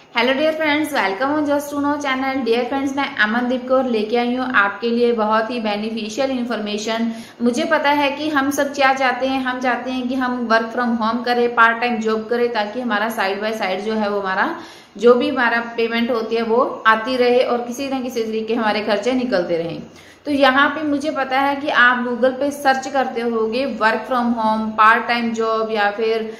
Hello dear friends, welcome on just to know channel. Dear friends, मैं अमनदीप कौर लेके आई हूँ आपके लिए बहुत ही बेनिफिशियल इन्फॉर्मेशन। मुझे पता है कि हम सब क्या चाहते हैं। हम चाहते हैं कि हम वर्क फ्रॉम होम करें, पार्ट टाइम जॉब करें, ताकि हमारा साइड बाय साइड जो है वो हमारा जो भी हमारा पेमेंट होती है वो आती रहे और किसी न किसी तरीके हमारे खर्चे निकलते रहें। तो यहाँ पे मुझे पता है कि आप गूगल पे सर्च करते होगे work from home, part time job या फिर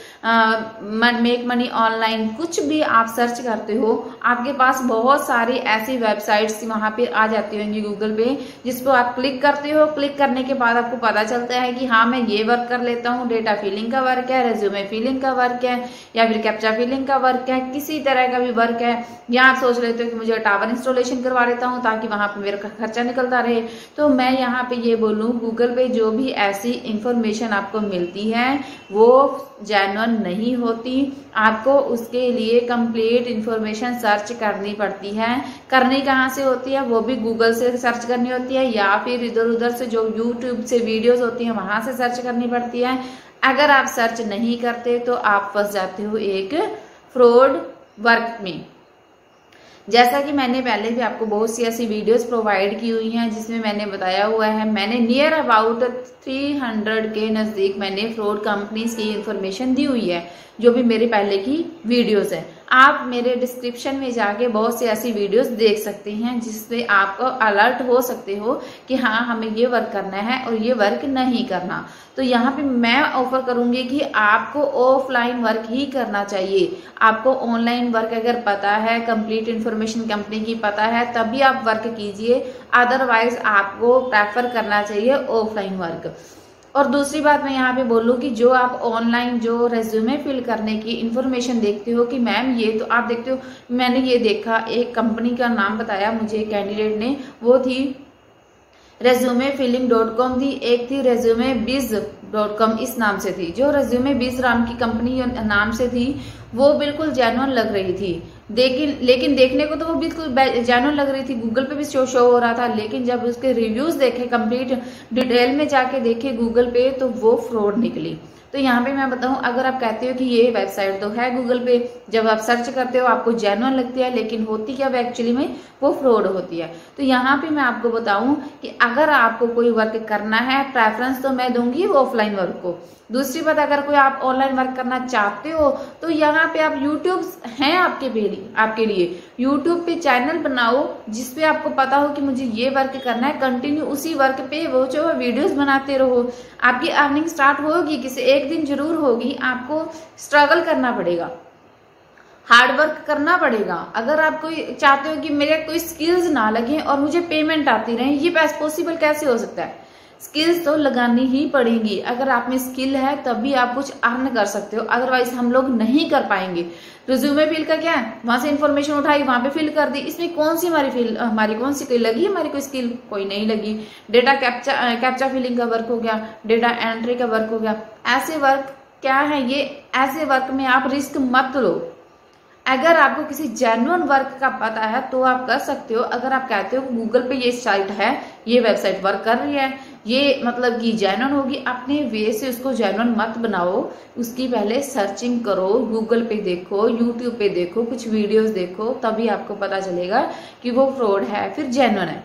मेक मनी ऑनलाइन, कुछ भी आप सर्च करते हो आपके पास बहुत सारी ऐसी वेबसाइट्स वहां पे आ जाती होंगी गूगल पे, जिस पर आप क्लिक करते हो। क्लिक करने के बाद आपको पता चलता है कि हाँ मैं ये वर्क कर लेता हूँ, डेटा फिलिंग का वर्क है, रेज्यूमे फिलिंग का वर्क है, या फिर कैप्चा फिलिंग का वर्क है, किसी तरह का भी वर्क है। या आप सोच लेते हो कि मुझे टावर इंस्टॉलेशन करवा लेता हूँ ताकि वहां पे मेरा खर्चा निकलता रहे। तो मैं यहाँ पे ये बोलूँ, गूगल पे जो भी ऐसी इंफॉर्मेशन आपको मिलती है वो जेन्युइन नहीं होती। आपको उसके लिए कंप्लीट इंफॉर्मेशन सर्च करनी पड़ती है। करनी कहाँ से होती है? वो भी गूगल से सर्च करनी होती है, या फिर इधर उधर से जो यूट्यूब से वीडियोस होती हैं वहां से सर्च करनी पड़ती है। अगर आप सर्च नहीं करते तो आप फंस जाते हो एक फ्रॉड वर्क में। जैसा कि मैंने पहले भी आपको बहुत सी ऐसी वीडियोस प्रोवाइड की हुई हैं जिसमें मैंने बताया हुआ है, मैंने नियर अबाउट 300 के नजदीक मैंने फ्रॉड कंपनीज की इंफॉर्मेशन दी हुई है, जो भी मेरे पहले की वीडियोस है। आप मेरे डिस्क्रिप्शन में जाके बहुत सी ऐसी वीडियोस देख सकते हैं जिससे आपको अलर्ट हो सकते हो कि हाँ हमें ये वर्क करना है और ये वर्क नहीं करना। तो यहाँ पे मैं ऑफर करूंगी कि आपको ऑफलाइन वर्क ही करना चाहिए। आपको ऑनलाइन वर्क अगर पता है, कंप्लीट इन्फॉर्मेशन कंपनी की पता है, तभी आप वर्क कीजिए। अदरवाइज आपको प्रेफर करना चाहिए ऑफलाइन वर्क। और दूसरी बात मैं यहाँ पे बोलूँ कि जो आप ऑनलाइन जो रेज्यूमे फिल करने की इंफॉर्मेशन देखते हो कि मैम ये तो आप देखते हो, मैंने ये देखा, एक कंपनी का नाम बताया मुझे कैंडिडेट ने, वो थी resumefiling.com थी, एक थी resumebiz.com इस नाम से थी। जो रेज्यूमे बिज राम की कंपनी नाम से थी वो बिल्कुल जेन्युइन लग रही थी, लेकिन देखने को तो वो बिल्कुल जेन्युइन लग रही थी, गूगल पे भी शो हो रहा था। लेकिन जब उसके रिव्यूज देखे, कंप्लीट डिटेल में जाके देखे गूगल पे, तो वो फ्रॉड निकली। तो यहाँ पे मैं बताऊं, अगर आप कहते हो कि ये वेबसाइट तो है गूगल पे, जब आप सर्च करते हो आपको जेन्युइन लगती है, लेकिन होती क्या एक्चुअली में वो फ्रॉड होती है। तो यहाँ पे मैं आपको बताऊं कि अगर आपको कोई वर्क करना है, प्रेफरेंस तो मैं दूंगी ऑफलाइन वर्क को। दूसरी बात, अगर कोई आप ऑनलाइन वर्क करना चाहते हो तो यहाँ पे आप यूट्यूब हैं आपके लिए यूट्यूब पे चैनल बनाओ जिसपे आपको पता हो कि मुझे ये वर्क करना है, कंटिन्यू उसी वर्क पे वो जो वीडियोस बनाते रहो। आपकी अर्निंग स्टार्ट होगी, किसी एक दिन जरूर होगी। आपको स्ट्रगल करना पड़ेगा, हार्ड वर्क करना पड़ेगा। अगर आप कोई चाहते हो कि मेरे कोई स्किल्स ना लगे और मुझे पेमेंट आती रहे, ये पॉसिबल कैसे हो सकता है? स्किल्स तो लगानी ही पड़ेगी। अगर आप में स्किल है तभी आप कुछ अर्न कर सकते हो, अदरवाइज हम लोग नहीं कर पाएंगे। रिज्यूमे फिल का क्या है, वहां से इन्फॉर्मेशन उठाई वहां पे फिल कर दी, इसमें कौन सी हमारी कौन सी कोई लगी, हमारी कोई स्किल कोई नहीं लगी। डेटा कैप्चा फिलिंग का वर्क हो गया, डेटा एंट्री का वर्क हो गया। ऐसे वर्क क्या है ये? ऐसे वर्क में आप रिस्क मत लो। अगर आपको किसी जेन्युइन वर्क का पता है तो आप कर सकते हो। अगर आप कहते हो गूगल पे ये साइट है, ये वेबसाइट वर्क कर रही है, ये मतलब कि जेन्युइन होगी, अपने वे से उसको जेन्युइन मत बनाओ। उसकी पहले सर्चिंग करो, गूगल पे देखो, यूट्यूब पे देखो, कुछ वीडियोस देखो, तभी आपको पता चलेगा कि वो फ्रॉड है फिर जेन्युइन है।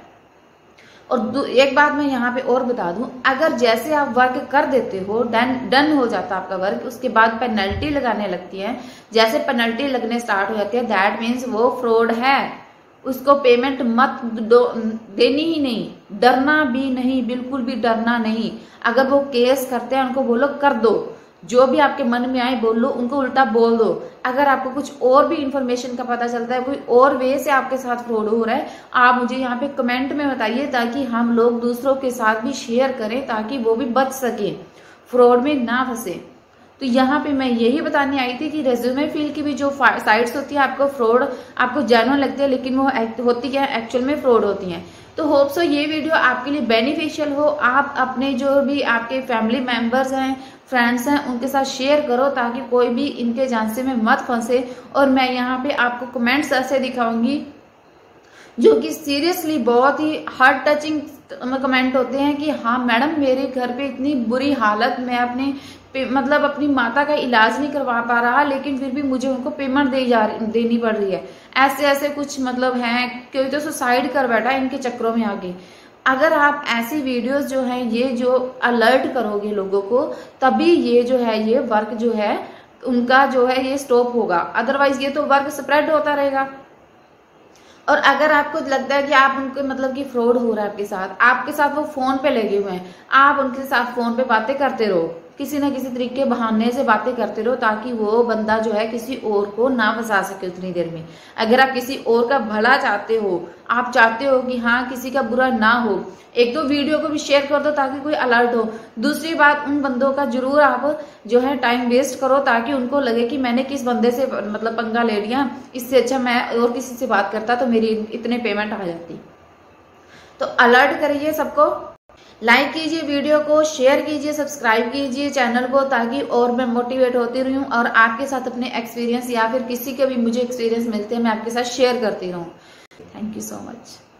और एक बात मैं यहाँ पे और बता दूं, अगर जैसे आप वर्क कर देते हो, डन हो जाता आपका वर्क, उसके बाद पेनल्टी लगाने लगती है, जैसे पेनल्टी लगने स्टार्ट हो जाती है, दैट मीन्स वो फ्रॉड है। उसको पेमेंट मत देनी ही नहीं, डरना भी नहीं, बिल्कुल भी डरना नहीं। अगर वो केस करते हैं उनको बोलो कर दो, जो भी आपके मन में आए बोल लो, उनको उल्टा बोल दो। अगर आपको कुछ और भी इंफॉर्मेशन का पता चलता है, कोई और वे से आपके साथ फ्रॉड हो रहा है, आप मुझे यहाँ पे कमेंट में बताइए, ताकि हम लोग दूसरों के साथ भी शेयर करें, ताकि वो भी बच सके, फ्रॉड में ना फंसे। तो यहाँ पे मैं यही बताने आई थी कि रेज्यूमे फिल की भी जो साइट्स होती है, आपको फ्रॉड आपको जेन्युइन लगती है, लेकिन वो होती क्या है, एक्चुअल में फ्रॉड होती हैं। तो होप सो ये वीडियो आपके लिए बेनिफिशियल हो। आप अपने जो भी आपके फैमिली मेंबर्स हैं, फ्रेंड्स हैं, उनके साथ शेयर करो, ताकि कोई भी इनके झांसे में मत फंसे। और मैं यहाँ पे आपको कमेंट्स ऐसे दिखाऊंगी जो कि सीरियसली बहुत ही हार्ट टचिंग कमेंट होते हैं कि हाँ मैडम, मेरे घर पे इतनी बुरी हालत, मैं अपने मतलब अपनी माता का इलाज नहीं करवा पा रहा, लेकिन फिर भी मुझे उनको पेमेंट देनी पड़ रही है। ऐसे कुछ मतलब हैं, कोई तो सुसाइड कर बैठा इनके चक्करों में आगे। अगर आप ऐसी वीडियोस जो है ये जो अलर्ट करोगे लोगों को, तभी ये जो है ये वर्क जो है उनका जो है ये स्टॉप होगा, अदरवाइज ये तो वर्क स्प्रेड होता रहेगा। और अगर आपको लगता है कि आप उनके मतलब कि फ्रॉड हो रहा है आपके साथ वो फोन पे लगे हुए हैं, आप उनके साथ फोन पे बातें करते रहो, किसी ना किसी तरीके के बहाने से बातें करते रहो, ताकि वो बंदा जो है किसी और को ना फंसा सके उतनी देर में। अगर आप किसी और का भला चाहते हो, आप चाहते हो कि हाँ किसी का बुरा ना हो, एक तो वीडियो को भी शेयर कर दो ताकि कोई अलर्ट हो। दूसरी बात, उन बंदों का जरूर आप जो है टाइम वेस्ट करो, ताकि उनको लगे कि मैंने किस बंदे से मतलब पंगा ले लिया, इससे अच्छा मैं और किसी से बात करता तो मेरी इतने पेमेंट आ जाती। तो अलर्ट करिए सबको, लाइक कीजिए वीडियो को, शेयर कीजिए, सब्सक्राइब कीजिए चैनल को, ताकि और मैं मोटिवेट होती रहूं और आपके साथ अपने एक्सपीरियंस या फिर किसी के भी मुझे एक्सपीरियंस मिलते हैं मैं आपके साथ शेयर करती रहूं। Thank you so much.